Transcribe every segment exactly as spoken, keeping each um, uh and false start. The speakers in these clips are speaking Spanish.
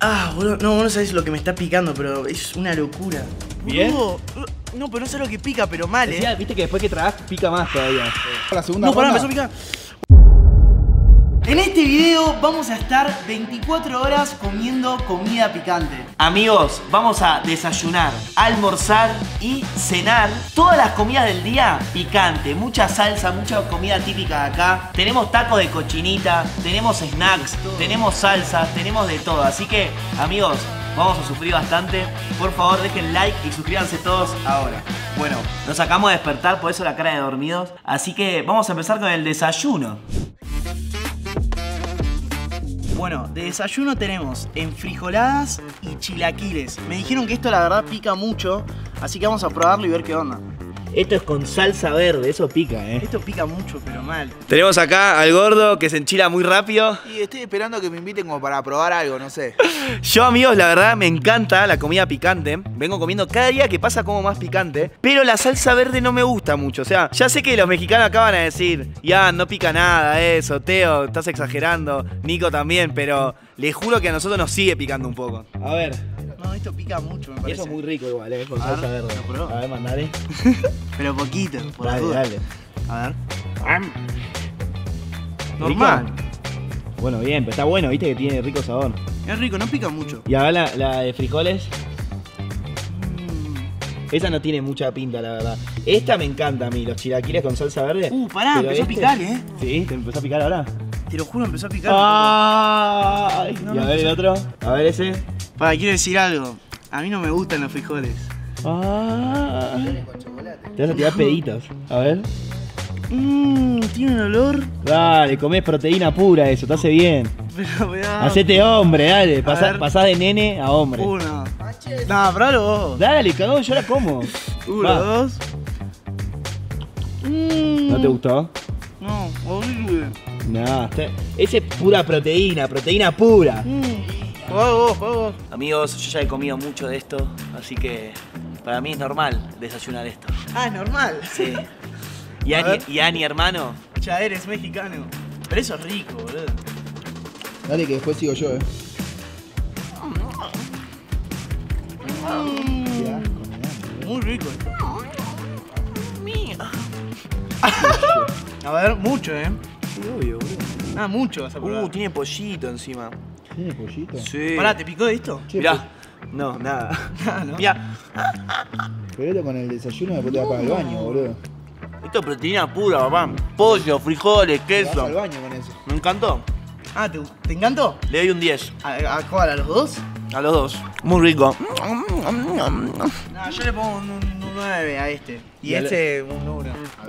Ah, boludo, no, vos no sabés lo que me está picando, pero es una locura. ¿Bien? Boludo, no, pero no sé lo que pica, pero mal, eh. Decía, viste que después que tragás pica más todavía. La segunda No, pará, ronda. empezó a picar. En este video vamos a estar veinticuatro horas comiendo comida picante. Amigos, vamos a desayunar, almorzar y cenar todas las comidas del día picante. Mucha salsa, mucha comida típica de acá. Tenemos tacos de cochinita, tenemos snacks, tenemos salsas, tenemos de todo. Así que, amigos, vamos a sufrir bastante. Por favor, dejen like y suscríbanse todos ahora. Bueno, nos acabamos de despertar, por eso la cara de dormidos. Así que vamos a empezar con el desayuno. Bueno, de desayuno tenemos enfrijoladas y chilaquiles. Me dijeron que esto la verdad pica mucho, así que vamos a probarlo y ver qué onda. Esto es con salsa verde, eso pica, eh. Esto pica mucho, pero mal. Tenemos acá al gordo que se enchila muy rápido. Y estoy esperando que me inviten como para probar algo, no sé. Yo, amigos, la verdad me encanta la comida picante. Vengo comiendo cada día que pasa como más picante. Pero la salsa verde no me gusta mucho. O sea, ya sé que los mexicanos acá van a decir, ya, no pica nada eso, Teo, estás exagerando. Nico también, pero les juro que a nosotros nos sigue picando un poco. A ver. No, esto pica mucho, me Y parece. eso es muy rico igual, eh, con A salsa ver, verde. ¿lo probó? A ver, mandale. Pero poquito, por la Dale, duda. dale. A ver. ¿Rico? Normal. Bueno, bien, pero está bueno, viste que tiene rico sabor. Es rico, no pica mucho. Y ahora la, la de frijoles. Mm. Esa no tiene mucha pinta, la verdad. Esta me encanta a mí, los chilaquiles con salsa verde. Uh, pará, Pero empezó este- a picar, eh. Sí, ¿te empezó a picar ahora? Te lo juro, empezó a picar. ¡Ay! No, Y a no, ver el otro. A ver ese. Pará, quiero decir algo. A mí no me gustan los frijoles. Ah. Te vas a tirar peditos. A ver. Mmm, tiene un olor. Dale, comés proteína pura eso, te hace bien. Pero me da. Hacete hombre, dale. Pasá, ver. pasá de nene a hombre. Uno. No, probalo vos. Dale, cagón, yo la como. Uno, Va. dos. Mm. ¿No te gustó? No, horrible. No, está- ese es pura proteína, proteína pura. Mm. Jugá vos, jugá vos. Amigos, yo ya he comido mucho de esto, así que para mí es normal desayunar esto. Ah, es normal. Sí. Y A Ani, ver. y Ani, hermano. Ya eres mexicano. Pero eso es rico, boludo. Dale que después sigo yo, eh. Mm. Muy rico esto. A ver, mucho, eh. Sí, obvio, boludo. Ah, mucho vas a probar. Uh, tiene pollito encima. ¿Tiene pollito? Sí. Pará, ¿te picó esto? Che, Mirá. No, nada. Ah, ¿no? Mirá. Pero esto con el desayuno después te vas para el baño, boludo. Esto es proteína pura, papá. Pollo, frijoles, Te vas al queso. baño con eso. Me encantó. Ah, ¿te, ¿te encantó? Le doy un diez. ¿A, a cuál? ¿A los dos? A los dos. Muy rico. No, yo le pongo un, un nueve a este. Y, Y al- este un uno.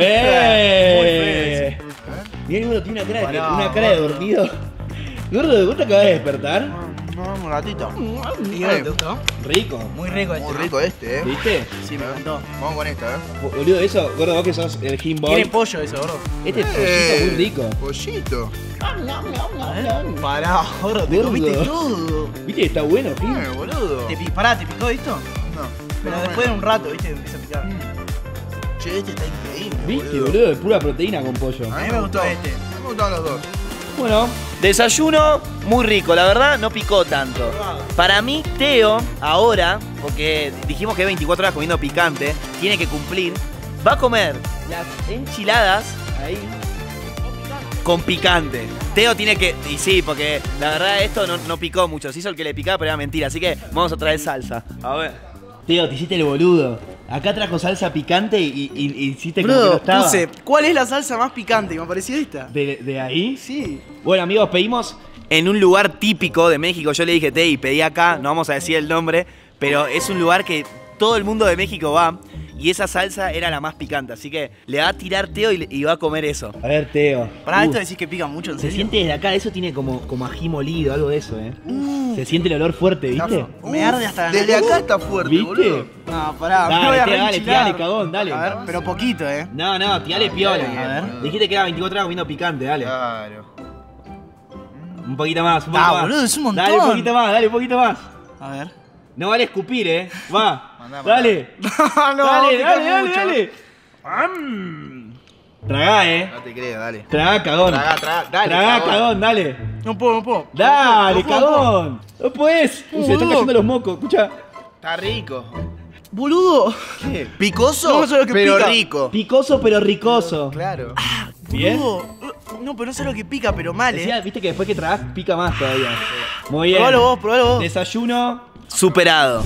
¡Eh! Mirá, el gordo tiene una cara, de, Pará, una cara de gordo. dormido. Gordo, ¿vos te acabas de despertar? No, un ratito. ¿Y vos, te gustó? Rico. Muy rico este. Muy ¿no? rico este, eh. ¿Viste? Sí, me encantó. Vamos con esta, eh. Boludo, eso, gordo, vos que sos el Tiene Jimboy. pollo eso, bro. Este pollito muy rico. Pollito. A ver. Pará, bro, te Gordo. comiste todo. ¿Viste que está bueno, Jim? Eh, boludo. ¿Te, pi- pará, ¿te picó esto? No. Pero no, después de no. un rato, viste, empieza a picar. Che, este está increíble, ¿Viste, boludo? De pura proteína con pollo. A mí me gustó este. A mí me gustaban los dos. Bueno, desayuno muy rico, la verdad no picó tanto. Para mí, Teo, ahora, porque dijimos que veinticuatro horas comiendo picante, tiene que cumplir, va a comer las enchiladas ahí con picante. Teo tiene que, y sí, porque la verdad esto no, no picó mucho, se hizo el que le picaba, pero era mentira, así que vamos a traer salsa. A ver. Teo, te hiciste el boludo. Acá trajo salsa picante y, y- y hiciste como que no Bro, estaba. puse, ¿cuál es la salsa más picante? Y me apareció esta. ¿De, de ahí? Sí. Bueno, amigos, pedimos en un lugar típico de México. Yo le dije, Tei, pedí acá, no vamos a decir el nombre, pero es un lugar que todo el mundo de México va y esa salsa era la más picante. Así que le va a tirar Teo y, le- y va a comer eso. A ver, Teo. Pará, Uh, esto decís que pica mucho, ¿en se serio? siente desde acá, eso tiene como, como ají molido, algo de eso, ¿eh? Uh, Se siente el olor fuerte, ¿viste? me arde hasta la Desde nariz. acá está fuerte, ¿Viste? boludo. No, pará, Dale, me voy a Teo, dale, reenchilar. tirale, cagón, dale. A ver, pero poquito, eh. No, no, tirale piola. A ver. Dijiste que era veinticuatro horas comiendo picante, dale. Claro. Un poquito más, un Ah, poquito más. boludo, es un montón. Dale un poquito más, dale un poquito más. A ver. No vale escupir, eh. Va. Mandá, Dale. no, dale, pica dale, dale, mucho. dale. Am. Tragá, eh. No te creas, dale. Tragá, cagón. Traga, traga, dale. Tragá, cagón. cagón, dale. No puedo, no puedo. Dale, no puedo, cagón. No puedes. No, Se le están boludo. cayendo los mocos, escucha. Está rico. Boludo. ¿Qué? ¿Picoso? No, no sé lo que pero pica. rico. Picoso pero ricoso. Claro. ¿Bien? Boludo. No, pero no sé lo que pica, pero mal, Decía, eh. viste que después que tragás pica más todavía. Muy bien. Probalo vos, probalo vos. Desayuno. Superado.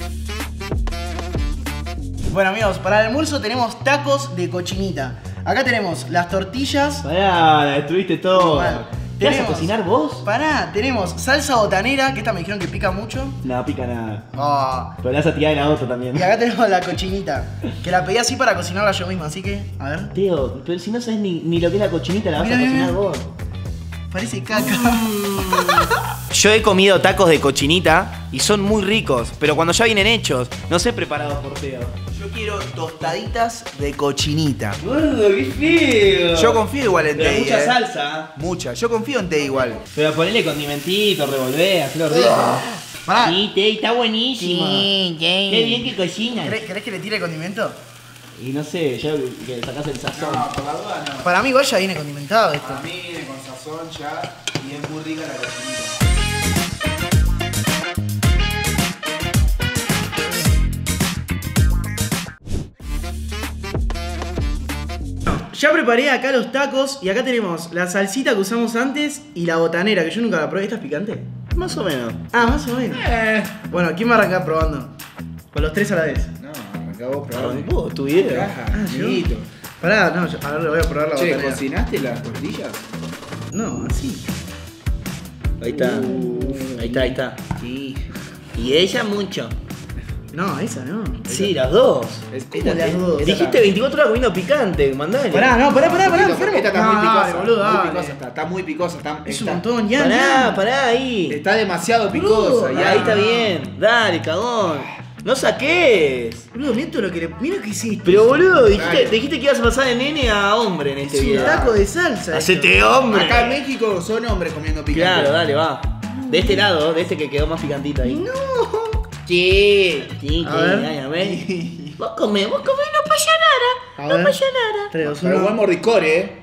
Bueno, amigos, para el almuerzo tenemos tacos de cochinita. Acá tenemos las tortillas. Pará, la destruiste todo. Mal. ¿Qué vas a Tenemos- cocinar vos? Pará, tenemos salsa botanera, que esta me dijeron que pica mucho. No, pica nada. Ah. Pero la vas a tirar en la otra también. Y acá tenemos la cochinita, que la pedí así para cocinarla yo mismo, así que, a ver. Teo, pero si no sabes ni, ni lo que es la cochinita, la vas Mira, a mira, cocinar mira. vos. Parece caca. Yo he comido tacos de cochinita y son muy ricos, pero cuando ya vienen hechos, no sé preparados por Teo. Yo quiero tostaditas de cochinita. Gordo, qué feo. Yo confío igual en Pero Tei, mucha eh. salsa. Mucha, yo confío en Tei igual. Pero ponele condimentito, revolvé, hacelo rico. Pará. Sí, Tei, está buenísimo. Qué bien que cocina. ¿Querés, querés que le tire condimento? Y no sé, ya que sacás el sazón. por la duda no. Para mí igual ya viene condimentado esto. Para mí viene con sazón ya y es muy rica la cochinita. Ya preparé acá los tacos y acá tenemos la salsita que usamos antes y la botanera, que yo nunca la probé. ¿Esta es picante? Más o menos. Ah, más o menos. Bueno, ¿quién va a arrancar probando? Con los tres a la vez. No, acabó Vos, tu video. Ah, ¿yo? Pará, no, yo, ahora le voy a probar la Che, botanera. ¿cocinaste las tortillas? No, así. Ahí está. Ahí está, ahí está. Sí. Y ella mucho. No, esa no. Sí, las dos. ¿Cómo las dos? Dijiste veinticuatro horas comiendo picante, mandale. Pará, no, pará, pará, pará, enfermo. Esta está No, muy picosa, dale, boludo, muy dale. picosa está, está muy picosa, está, Es un está- montón, ya. Pará, ya. pará ahí. está demasiado Boludo, picosa. Y ya. ahí está bien. Dale, cagón. No saques. Boludo, mira todo lo que le. Mira que hiciste. Pero boludo, dijiste, Dale. dijiste que ibas a pasar de nene a hombre en este es un video. taco de salsa. Hacete esto. hombre. Acá en México son hombres comiendo picante. Claro, dale, va. De este lado, de este que quedó más picantito ahí. No. Sí, sí, A sí, ver. ay, a ver. Vos comés, vos comés, no pasa A nada. No ver. pasa nada. tres, dos, Pero buen uno. mordicor, eh.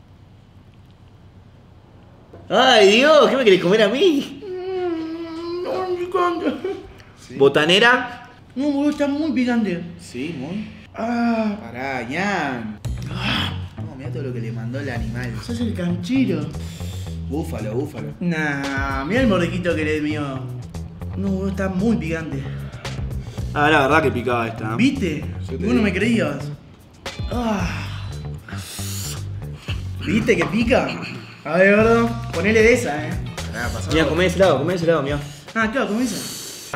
Ay, Dios, ¿qué me querés comer a mí? No, picante. Botanera. No, boludo, está muy picante. Sí, muy. Ah, Pará, ñan. No, mirá todo lo que le mandó el animal. sos el canchero. Búfalo, búfalo. Nah, mira el mordequito que le dio. No, boludo, está muy picante. Ah, la verdad que picaba esta. ¿Viste? Yo te Vos no digo. me creías. Ah. ¿Viste que pica? A ver, gordo, ponele de esa, eh. Pará, pasó. Mira, comé de ese lado, comé de ese lado, mira. Ah, claro, con esa.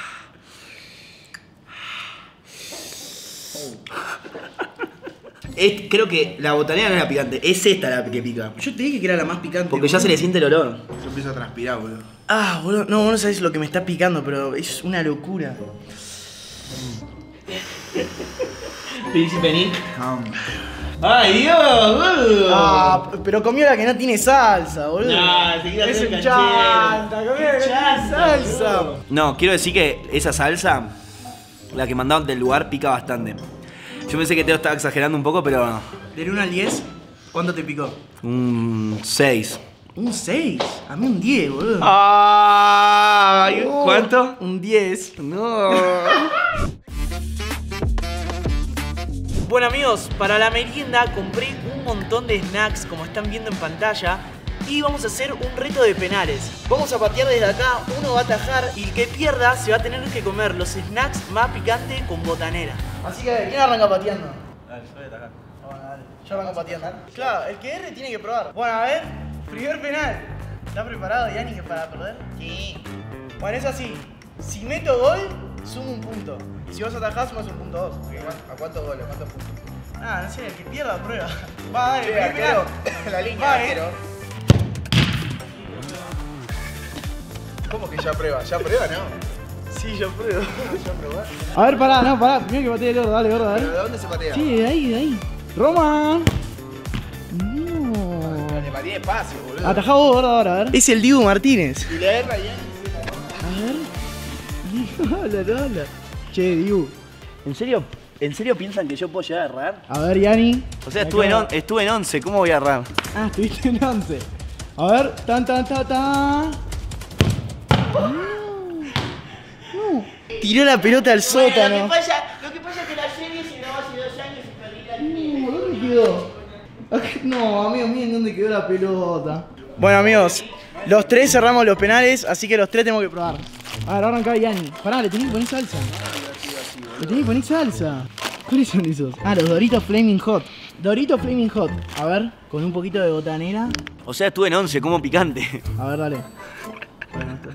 Es- creo que la botanera no es la picante, es esta la que pica. Yo te dije que era la más picante. Porque ya se le siente el olor. Yo empiezo a transpirar, boludo. Ah, boludo, no, vos no sabés lo que me está picando, pero es una locura. Príncipe Nick. ¡Ay, Dios, boludo! Ah, pero comió la que no tiene salsa, boludo. No, te quiero es hacer un canchero. chanta, comió la que no tiene Chanta, salsa. boludo. No, quiero decir que esa salsa, la que mandaron del lugar, pica bastante. Yo pensé que Teo estaba exagerando un poco, pero. Del uno al diez, ¿cuánto te picó? Un seis. Un seis. A mí un diez, boludo. Ay, Oh, ¿cuánto? Un diez. No. Bueno amigos, para la merienda compré un montón de snacks como están viendo en pantalla y vamos a hacer un reto de penales. Vamos a patear desde acá, uno va a atajar y el que pierda se va a tener que comer los snacks más picantes con botanera. Así que, ¿quién arranca pateando? Dale, yo voy a atajar. Bueno, dale, yo arranco pateando. Claro, el que erre tiene que probar. Bueno, a ver, primer penal. ¿Estás preparado, Yanni, que para perder? Sí. Bueno, es así. Si meto gol, sumo un punto. Si vos atajás, sumas un punto dos. ¿A cuántos goles? ¿Cuántos puntos? Ah, no sé, el que pierda prueba. Va, dale, primer penal. La línea, Va, eh. arquero. ¿Cómo que ya prueba? ¿Ya prueba, no? Sí, yo pruebo. ¿Ya prueba? A ver, pará, no, pará. Primero que patee el gordo, dale, gordo, dale. ¿Pero de dónde se patea? Sí, de ahí, de ahí. Roman. No. Le pateé despacio, boludo. Atajá vos, gordo, ahora, a ver. Es el Dibu Martínez. Y la erra ya. Hola, hola. Che, Diu. ¿En serio, ¿En serio piensan que yo puedo llegar a errar? A ver, Yani. O sea, estuve en, on- estuve en once, ¿cómo voy a errar? Ah, estuviste en once. A ver, tan, tan, tan, tan. No. Tiró la pelota al sótano. Lo que pasa, lo que pasa es que la serie se grabó hace dos años y perdí la No, ¿dónde quedó? No, amigos, miren dónde quedó la pelota. Bueno, amigos, los tres cerramos los penales, así que los tres tenemos que probar. A ver, ahora arranca Yanni. Pará, le tenés que poner salsa. Le tenés que poner salsa. ¿Cuáles son esos? Ah, los Doritos Flaming Hot. Doritos Flaming Hot. A ver, con un poquito de botanera. O sea, estuve en once, como picante. A ver, dale. Bueno, esto.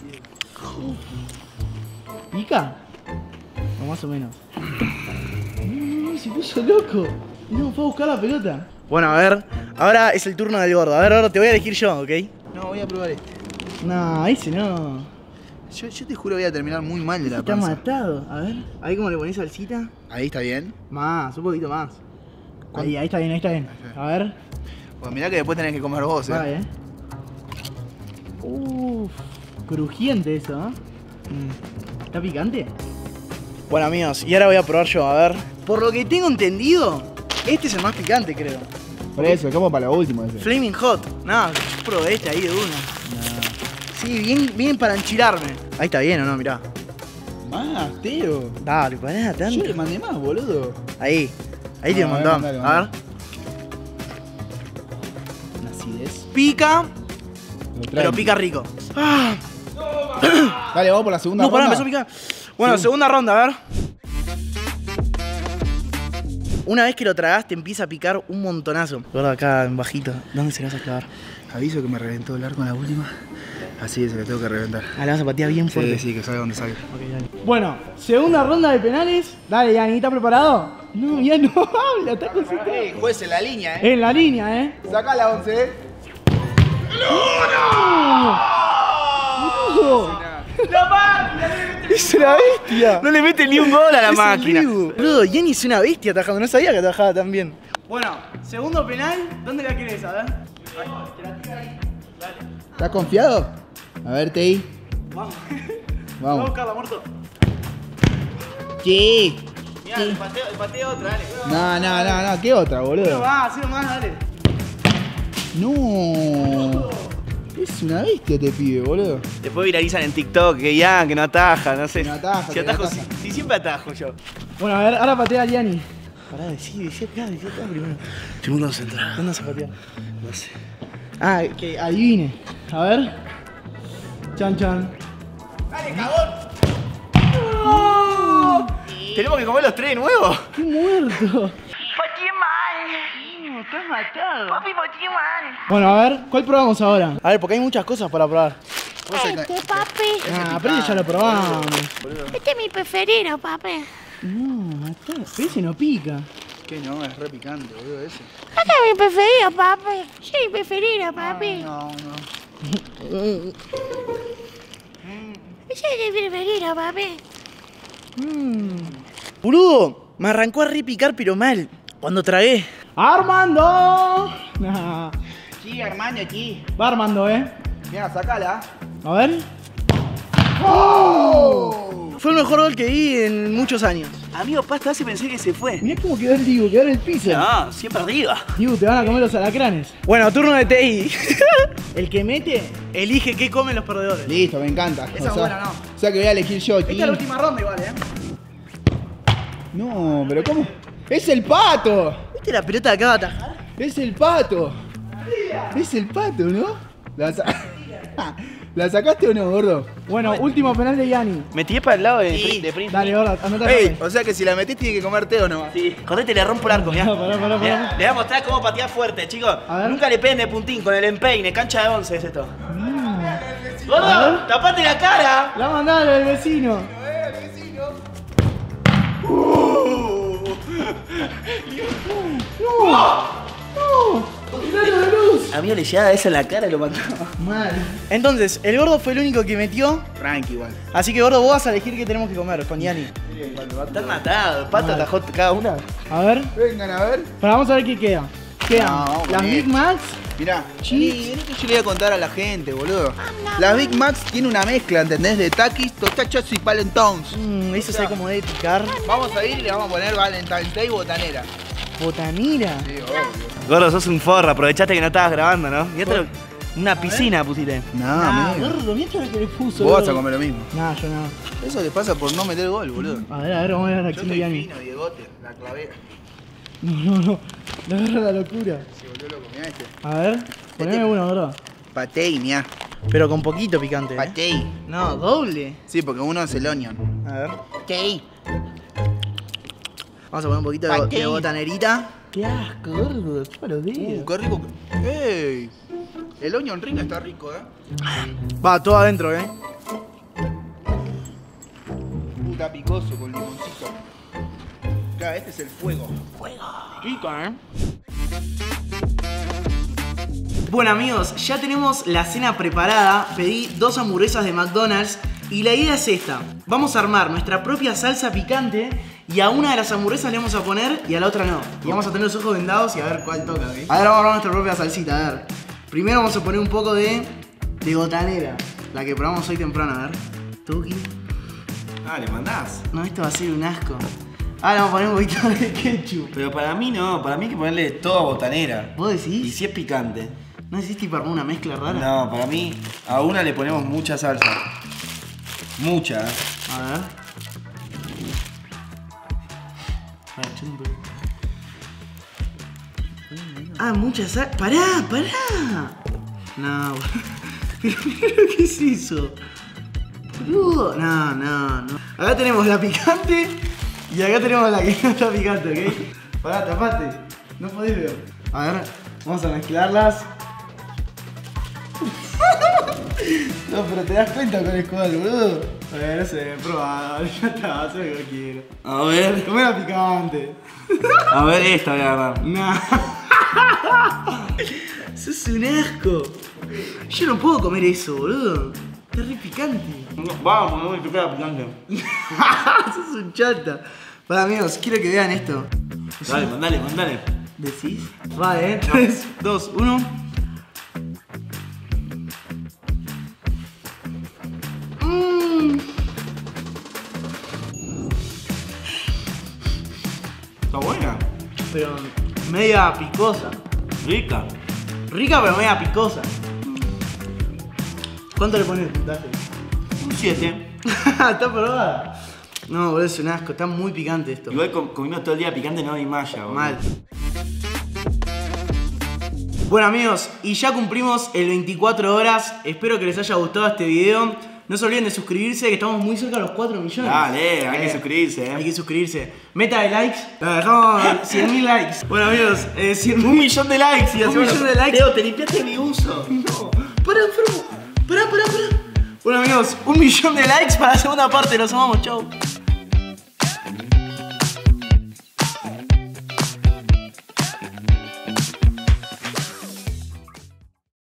¿Pica? O más o menos. No, no, se puso loco. No, fue a buscar la pelota. Bueno, a ver, ahora es el turno del gordo. A ver, ahora te voy a elegir yo, ¿ok? No, voy a probar este. No, ese no. Yo, yo te juro voy a terminar muy mal de la Está panza. matado. A ver, ahí como le pones salsita. Ahí está bien. Más, un poquito más. ¿Cuánto? Ahí, ahí está bien, ahí está bien. A ver. Pues mirá que después tenés que comer vos, eh. Vale, eh. Uff, crujiente eso, ¿eh? Mm. ¿Está picante? Bueno, amigos, y ahora voy a probar yo, a ver. Por lo que tengo entendido, este es el más picante, creo. Por eso, como para lo último ese. Flaming Hot. No, yo probé este ahí de una. Sí, bien, bien para enchilarme. Ahí está bien, ¿o no? Mirá. Más, tío. Dale, pará, tanto. Yo le mandé más, boludo. Ahí. Ahí te No, un a ver, montón. mandale, A mandale. ver. Una acidez. Pica, Lo traen. pero pica rico. Ah, Dale, vamos por la segunda no, pará, ronda. empezó a picar. Bueno, segunda ronda, a ver. Una vez que lo tragás te empieza a picar un montonazo. Gordo, acá en bajito. ¿Dónde se lo vas a clavar? Aviso que me reventó el arco en la última. Así es, se lo tengo que reventar. Ah, la vas a patear bien fuerte. Sí, sí, que salga donde salga. Ok, dale. Bueno, segunda ronda de penales. Dale, Yanni, ¿estás preparado? No, ya no habla, está concentrado. Ey, juez en la línea, eh. En la línea, ¿eh? Saca la once, eh. ¡No! ¡La máquina! ¡Es una bestia! No le mete ni un gol a la Es un máquina. Dibu. Boludo, Yanni es una bestia atajando. No sabía que atajaba tan bien. Bueno, segundo penal. ¿Dónde la querés? A ver. ¿Estás confiado? A ver, Tei. Vamos. Vamos a Vamos. buscarla, muerto. Sí. Mirá, el pateo, el pateo otra, dale. No, no, no, no. ¿Qué otra, Uno boludo? más, uno más, dale. No. Es una bestia te pibe, boludo. Después viralizan en TikTok que ya, que no ataja, no sé. Que no ataja, Si que no atajo, ataja. si, si siempre atajo yo. Bueno, a ver, ahora patea a Yanni. Pará, decí, decí acá, decí acá primero. Estoy muy concentrado. ¿Dónde se patea? No sé. Ah, que adivine. A ver. Chan, chan. ¿Tenemos que comer los tres de nuevo? ¡Qué muerto! Pateé mal. No, estás matado. Papi, pateé mal. Bueno, a ver, ¿cuál probamos ahora? A ver, porque hay muchas cosas para probar. Este, papi. Ah, pero ese ya lo probamos. Este es mi preferido, papi. No, matá. Pero ese no pica. Que no, es re picante, boludo, ese. Este es mi preferido, papi. Sí, mi preferido, papi. No, no. Ese es mi preferido, papi. Mm. Boludo, me arrancó a repicar pero mal. Cuando tragué. ¡Armando! Nah. Sí, hermano, aquí. Va Armando, ¿eh? Mira, sacala. A ver. ¡Oh! Fue el mejor gol que vi en muchos años. Amigo, pasta, hace pensé que se fue. Mirá cómo quedó el Dibu, quedó en el piso. No, siempre arriba. Dibu, te van a comer los alacranes. Bueno, turno de T I. El que mete, elige qué comen los perdedores. Listo, me encanta. Esa o sea, buena, no. O sea que voy a elegir yo aquí. Esta es la última ronda igual, ¿eh? No, pero ¿cómo? ¡Es el pato! ¿Viste la pelota que acaba de atajar? ¡Es el pato! Es el pato, ¿no? ¿La, sa- ¿La sacaste o no, gordo? Bueno, último penal de Yanni. Me tiré para el lado de, Sí. de Prince. Dale, ahora, anota. Ey, o sea que si la metés tiene que comerte o no. Sí. Correte, le rompo el arco, mirá. Pará, pará, pará, Mirá, pará. le voy a mostrar cómo patear fuerte, chicos. A ver. Nunca le peguen de puntín con el empeine, cancha de once es esto. Mm. A ¡Gordo! ver. ¡Tapate la cara! La mandaron al vecino. ¡No! ¡No! ¡Tiralo de luz! A mí le llegaba esa en la cara y lo mataba. Mal. Entonces, el gordo fue el único que metió. Tranqui igual. Así que, gordo, vos vas a elegir qué tenemos que comer con Yanni. Están matados. Pato atajó cada una. A ver. Vengan a ver. Pero vamos a ver qué queda. Quedan No, vamos las con Big esto. Macs. Mirá, Chips. vení, vení que yo le voy a contar a la gente, boludo. La Big Macs tiene una mezcla, ¿entendés? De Takis, tostachos y Palentons. Mmm, eso sabe cómo debe picar. Vamos a ir y le vamos a poner Valentine's Day botanera. Botanera. Sí, obvio. Gordo, sos un forro. Aprovechaste que no estabas grabando, ¿no? Mirá, te lo- Una piscina pusiste. No, Ah, amigo. gordo, mira lo que le puso. Vos vas a gordo. comer lo mismo. Nah, yo no. Eso le pasa por no meter gol, boludo. A ver, a ver, vamos a ver la Yo reacción de estoy Yanni. fino, Diegote, la clavé. No, no, no. Le agarra la locura. Se volvió loco, mirá este. A ver, poneme uno, gordo. Patei, mirá. Pero con poquito picante. ¿eh? Patei. No, doble. Sí, porque uno es el onion. A ver. Patei. Vamos a poner un poquito de, Patei. de botanerita. Qué asco, gordo. Chupa los dedos. Uh, qué rico. ¡Ey! El onion ring está rico, eh. Va, todo adentro, eh. Uh, está picoso con limoncito. Claro, este es el fuego. Rico, eh. Bueno amigos, ya tenemos la cena preparada. Pedí dos hamburguesas de McDonald's y la idea es esta. Vamos a armar nuestra propia salsa picante y a una de las hamburguesas le vamos a poner y a la otra no. Y vamos a tener los ojos vendados y a ver cuál toca, ¿ok? A ver, vamos a armar nuestra propia salsita, a ver. Primero vamos a poner un poco de, de botanera, la que probamos hoy temprano, a ver. Tuki. Ah, ¿le mandás? No, esto va a ser un asco. Ahora vamos a poner un poquito de ketchup. Pero para mí no, para mí hay que ponerle toda botanera. ¿Vos Y decís? si es picante. ¿No decís tipo armar una mezcla rara? No, para mí a una le ponemos mucha salsa. Mucha. ¿eh? A ver. A ver, chupa un poco. Ah, mucha sal. ¡Pará, pará! No, pero mira lo que es eso. Boludo. No, no, no. Acá tenemos la picante y acá tenemos la que no está picante, ¿ok? Pará, tapate. No podés ver. A ver, vamos a mezclarlas. No, pero te das cuenta con el cual, boludo. A ver, no sé, probado, ya está, hace lo que quiero. A ver. Comé la picante. A ver esta voy a agarrar. No. Eso es un asco. Yo no puedo comer eso, boludo. Está re picante. Vamos, no me toca la picante. Sos un chata. Para amigos, quiero que vean esto. Dale, mandale, mandale. ¿Decís? Va, eh. tres, dos, uno. Mmm. Está buena. Pero media picosa. Rica. Rica pero media picosa. ¿Cuánto le pones de puntaje? Un siete. ¿Está probada? No, boludo, es un asco. Está muy picante esto. Igual com- comimos todo el día picante no hay malla, boludo. Mal. Bueno amigos, y ya cumplimos el veinticuatro horas. Espero que les haya gustado este video. No se olviden de suscribirse, que estamos muy cerca de los cuatro millones. Dale, hay Eh, que suscribirse, eh. Hay que suscribirse. Meta de likes. La dejamos cien mil likes. Bueno amigos, eh, cien Un millón de likes y Un hacemos millón la- de likes. Teo, te limpiaste mi uso. No, pará, enfermo. Pará, pará, pará. Bueno amigos, un millón de likes para la segunda parte. Los amamos, chau.